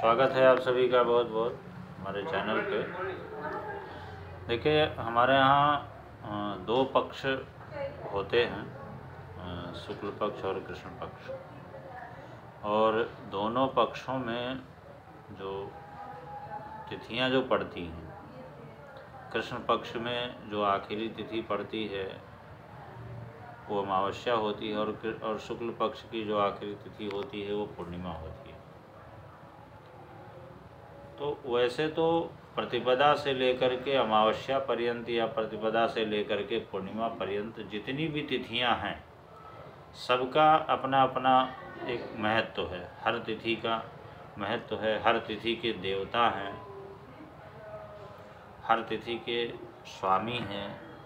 स्वागत है आप सभी का बहुत बहुत हमारे चैनल पे। देखिए, हमारे यहाँ दो पक्ष होते हैं, शुक्ल पक्ष और कृष्ण पक्ष, और दोनों पक्षों में जो तिथियां जो पड़ती हैं, कृष्ण पक्ष में जो आखिरी तिथि पड़ती है वो अमावस्या होती है, और शुक्ल पक्ष की जो आखिरी तिथि होती है वो पूर्णिमा होती है। तो वैसे तो प्रतिपदा से लेकर के अमावस्या पर्यंत या प्रतिपदा से लेकर के पूर्णिमा पर्यंत जितनी भी तिथियां हैं सबका अपना अपना एक महत्व है। हर तिथि का महत्व है, हर तिथि के देवता हैं, हर तिथि के स्वामी हैं,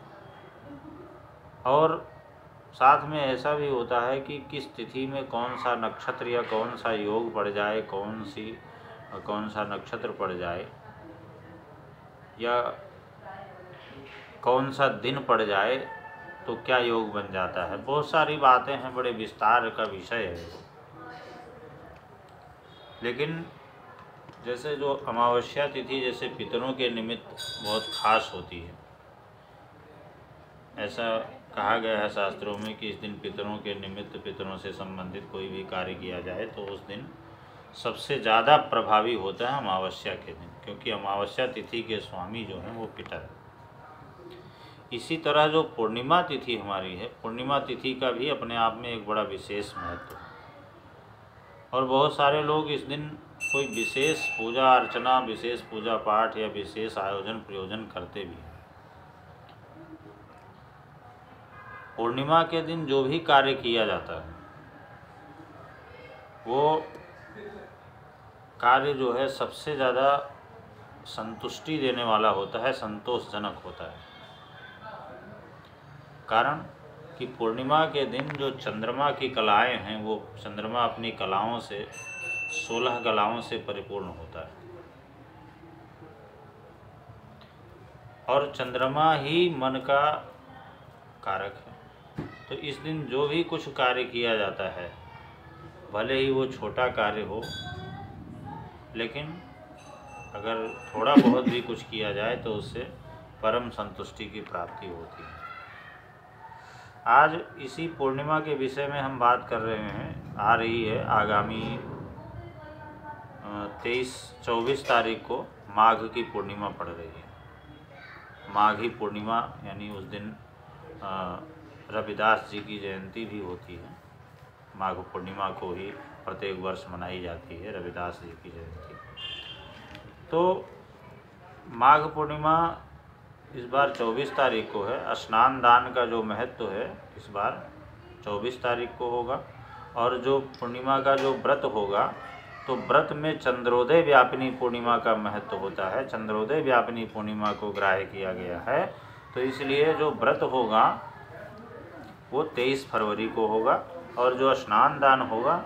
और साथ में ऐसा भी होता है कि किस तिथि में कौन सा नक्षत्र या कौन सा योग पड़ जाए, कौन सा नक्षत्र पड़ जाए या कौन सा दिन पड़ जाए तो क्या योग बन जाता है। बहुत सारी बातें हैं, बड़े विस्तार का विषय है। लेकिन जैसे जो अमावस्या तिथि जैसे पितरों के निमित्त बहुत खास होती है, ऐसा कहा गया है शास्त्रों में कि इस दिन पितरों के निमित्त, पितरों से संबंधित कोई भी कार्य किया जाए तो उस दिन सबसे ज़्यादा प्रभावी होता है अमावस्या के दिन, क्योंकि अमावस्या तिथि के स्वामी जो हैं वो पितर है। इसी तरह जो पूर्णिमा तिथि हमारी है, पूर्णिमा तिथि का भी अपने आप में एक बड़ा विशेष महत्व है, और बहुत सारे लोग इस दिन कोई विशेष पूजा अर्चना, विशेष पूजा पाठ या विशेष आयोजन प्रयोजन करते भी हैं। पूर्णिमा के दिन जो भी कार्य किया जाता है वो कार्य जो है सबसे ज़्यादा संतुष्टि देने वाला होता है, संतोषजनक होता है। कारण कि पूर्णिमा के दिन जो चंद्रमा की कलाएं हैं, वो चंद्रमा अपनी कलाओं से 16 कलाओं से परिपूर्ण होता है, और चंद्रमा ही मन का कारक है। तो इस दिन जो भी कुछ कार्य किया जाता है, भले ही वो छोटा कार्य हो, लेकिन अगर थोड़ा बहुत भी कुछ किया जाए तो उससे परम संतुष्टि की प्राप्ति होती है। आज इसी पूर्णिमा के विषय में हम बात कर रहे हैं। आ रही है आगामी 24 तारीख को माघ की पूर्णिमा पड़ रही है। माघी पूर्णिमा यानी उस दिन रविदास जी की जयंती भी होती है। माघ पूर्णिमा को ही प्रत्येक वर्ष मनाई जाती है रविदास जी की जयंती। तो माघ पूर्णिमा इस बार 24 तारीख को है। स्नान दान का जो महत्व है इस बार 24 तारीख को होगा, और जो पूर्णिमा का जो व्रत होगा तो व्रत में चंद्रोदय व्यापिनी पूर्णिमा का महत्व होता है। चंद्रोदय व्यापिनी पूर्णिमा को ग्राह्य किया गया है, तो इसलिए जो व्रत होगा वो 23 फरवरी को होगा, और जो स्नान दान होगा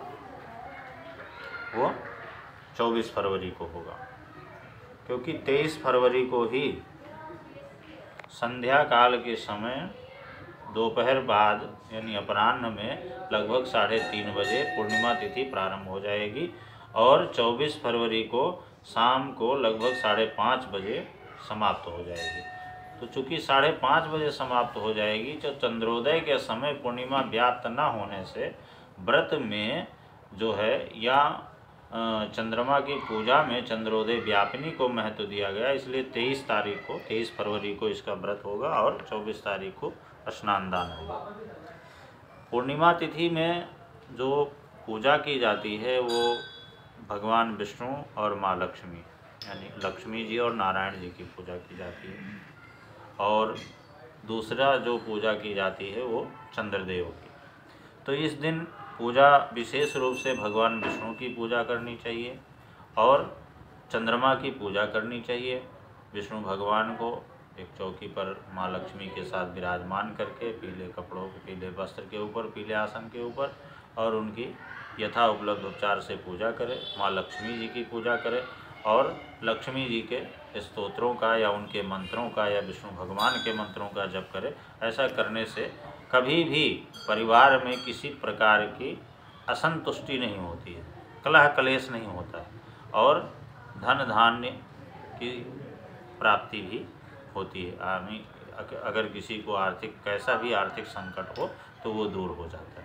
वो 24 फरवरी को होगा, क्योंकि 23 फरवरी को ही संध्या काल के समय दोपहर बाद यानी अपराह्न में लगभग 3:30 बजे पूर्णिमा तिथि प्रारंभ हो जाएगी, और 24 फरवरी को शाम को लगभग 5:30 बजे समाप्त हो जाएगी। तो चूँकि 5:30 बजे समाप्त हो जाएगी, तो चंद्रोदय के समय पूर्णिमा व्याप्त न होने से व्रत में जो है या चंद्रमा की पूजा में चंद्रोदय व्यापिनी को महत्व दिया गया, इसलिए 23 फरवरी को इसका व्रत होगा, और 24 तारीख को स्नान दान होगा। पूर्णिमा तिथि में जो पूजा की जाती है वो भगवान विष्णु और माँ लक्ष्मी यानी लक्ष्मी जी और नारायण जी की पूजा की जाती है, और दूसरा जो पूजा की जाती है वो चंद्रदेव की। तो इस दिन पूजा विशेष रूप से भगवान विष्णु की पूजा करनी चाहिए और चंद्रमा की पूजा करनी चाहिए। विष्णु भगवान को एक चौकी पर माँ लक्ष्मी के साथ विराजमान करके पीले कपड़ों, पीले वस्त्र के ऊपर, पीले आसन के ऊपर, और उनकी यथा उपलब्ध उपचार से पूजा करें। माँ लक्ष्मी जी की पूजा करें और लक्ष्मी जी के स्तोत्रों का या उनके मंत्रों का या विष्णु भगवान के मंत्रों का जप करें। ऐसा करने से कभी भी परिवार में किसी प्रकार की असंतुष्टि नहीं होती है, कलह कलेश नहीं होता है, और धन धान्य की प्राप्ति भी होती है। अगर किसी को आर्थिक कैसा भी आर्थिक संकट हो तो वो दूर हो जाता है।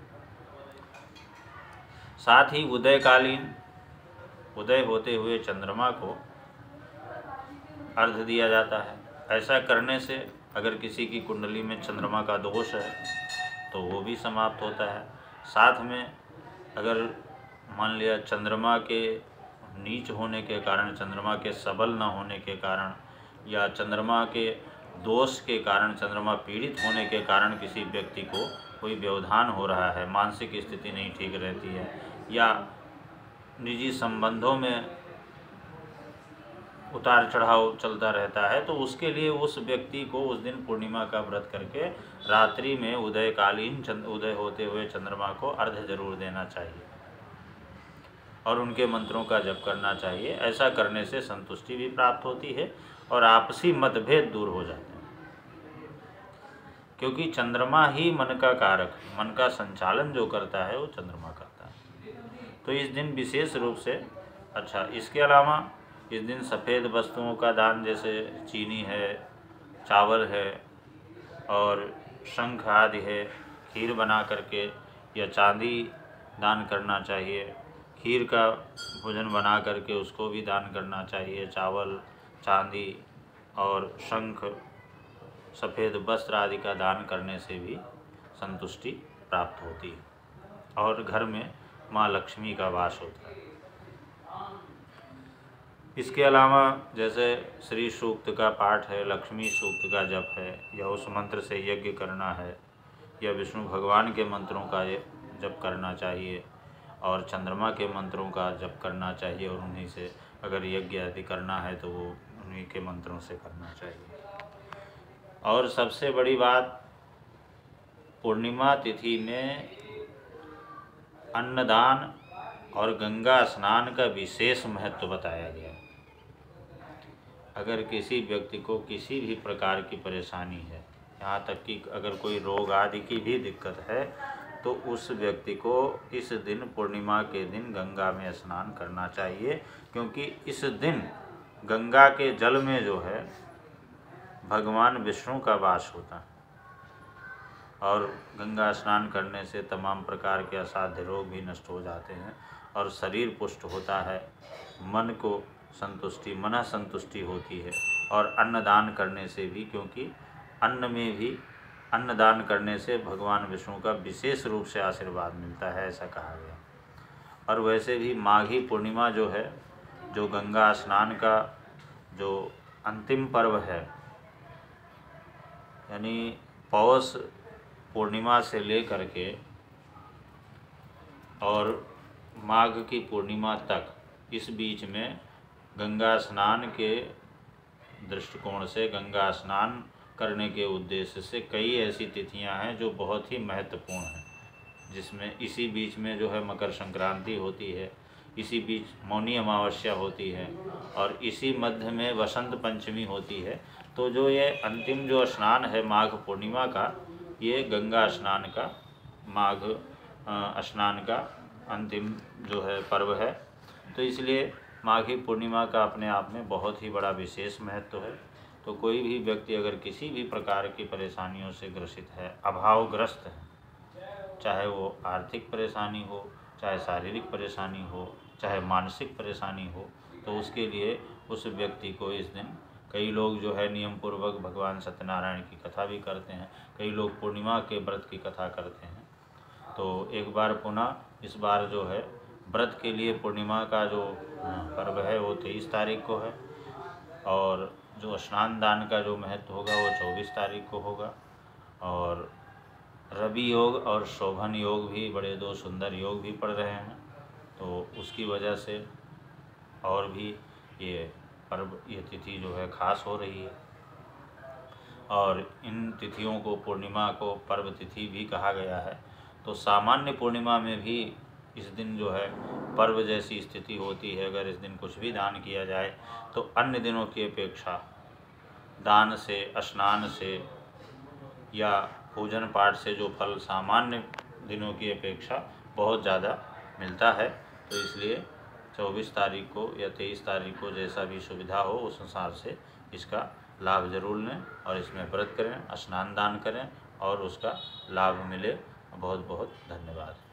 साथ ही उदयकालीन उदय होते हुए चंद्रमा को अर्घ दिया जाता है। ऐसा करने से अगर किसी की कुंडली में चंद्रमा का दोष है तो वो भी समाप्त होता है। साथ में अगर मान लिया चंद्रमा के नीच होने के कारण, चंद्रमा के सबल न होने के कारण या चंद्रमा के दोष के कारण, चंद्रमा पीड़ित होने के कारण किसी व्यक्ति को कोई व्यवधान हो रहा है, मानसिक स्थिति नहीं ठीक रहती है या निजी संबंधों में उतार चढ़ाव चलता रहता है, तो उसके लिए उस व्यक्ति को उस दिन पूर्णिमा का व्रत करके रात्रि में उदयकालीन उदय होते हुए चंद्रमा को अर्घ्य जरूर देना चाहिए और उनके मंत्रों का जप करना चाहिए। ऐसा करने से संतुष्टि भी प्राप्त होती है और आपसी मतभेद दूर हो जाते हैं, क्योंकि चंद्रमा ही मन का कारक, मन का संचालन जो करता है वो चंद्रमा करता है। तो इस दिन विशेष रूप से इसके अलावा इस दिन सफ़ेद वस्तुओं का दान, जैसे चीनी है, चावल है और शंख आदि है, खीर बना करके या चांदी दान करना चाहिए। खीर का भोजन बना करके उसको भी दान करना चाहिए। चावल, चांदी और शंख, सफ़ेद वस्त्र आदि का दान करने से भी संतुष्टि प्राप्त होती है और घर में माँ लक्ष्मी का वास होता है। इसके अलावा जैसे श्री सूक्त का पाठ है, लक्ष्मी सूक्त का जप है या उस मंत्र से यज्ञ करना है या विष्णु भगवान के मंत्रों का जप करना चाहिए और चंद्रमा के मंत्रों का जप करना चाहिए और उन्हीं से अगर यज्ञ आदि करना है तो वो उन्हीं के मंत्रों से करना चाहिए। और सबसे बड़ी बात, पूर्णिमा तिथि में अन्नदान और गंगा स्नान का विशेष महत्व बताया गया है। अगर किसी व्यक्ति को किसी भी प्रकार की परेशानी है, यहाँ तक कि अगर कोई रोग आदि की भी दिक्कत है, तो उस व्यक्ति को इस दिन, पूर्णिमा के दिन गंगा में स्नान करना चाहिए, क्योंकि इस दिन गंगा के जल में जो है भगवान विष्णु का वास होता है और गंगा स्नान करने से तमाम प्रकार के असाध्य रोग भी नष्ट हो जाते हैं और शरीर पुष्ट होता है, मन को संतुष्टि, मन संतुष्टि होती है। और अन्नदान करने से भी, क्योंकि अन्न में भी अन्नदान करने से भगवान विष्णु का विशेष रूप से आशीर्वाद मिलता है, ऐसा कहा गया। और वैसे भी माघी पूर्णिमा जो है, जो गंगा स्नान का जो अंतिम पर्व है, यानी पौष पूर्णिमा से लेकर के और माघ की पूर्णिमा तक, इस बीच में गंगा स्नान के दृष्टिकोण से, गंगा स्नान करने के उद्देश्य से कई ऐसी तिथियां हैं जो बहुत ही महत्वपूर्ण हैं, जिसमें इसी बीच में जो है मकर संक्रांति होती है, इसी बीच मौनी अमावस्या होती है और इसी मध्य में वसंत पंचमी होती है। तो जो ये अंतिम जो स्नान है माघ पूर्णिमा का, ये गंगा स्नान का, माघ स्नान का अंतिम जो है पर्व है। तो इसलिए माघी पूर्णिमा का अपने आप में बहुत ही बड़ा विशेष महत्व है। तो कोई भी व्यक्ति अगर किसी भी प्रकार की परेशानियों से ग्रसित है, अभावग्रस्त है, चाहे वो आर्थिक परेशानी हो, चाहे शारीरिक परेशानी हो, चाहे मानसिक परेशानी हो, तो उसके लिए उस व्यक्ति को इस दिन, कई लोग जो है नियम पूर्वक भगवान सत्यनारायण की कथा भी करते हैं, कई लोग पूर्णिमा के व्रत की कथा करते हैं। तो एक बार पुनः इस बार जो है व्रत के लिए पूर्णिमा का जो पर्व है वो 23 तारीख को है और जो स्नान दान का जो महत्व होगा वो 24 तारीख को होगा। और रवि योग और शोभन योग भी, बड़े दो सुंदर योग भी पड़ रहे हैं, तो उसकी वजह से और भी ये पर्व, ये तिथि जो है खास हो रही है। और इन तिथियों को, पूर्णिमा को पर्व तिथि भी कहा गया है। तो सामान्य पूर्णिमा में भी इस दिन जो है पर्व जैसी स्थिति होती है। अगर इस दिन कुछ भी दान किया जाए तो अन्य दिनों की अपेक्षा दान से, स्नान से या पूजन पाठ से जो फल सामान्य दिनों की अपेक्षा बहुत ज़्यादा मिलता है। तो इसलिए 24 तारीख को या 23 तारीख को जैसा भी सुविधा हो उस अनुसार से इसका लाभ जरूर लें और इसमें व्रत करें, स्नान दान करें और उसका लाभ मिले। बहुत बहुत धन्यवाद।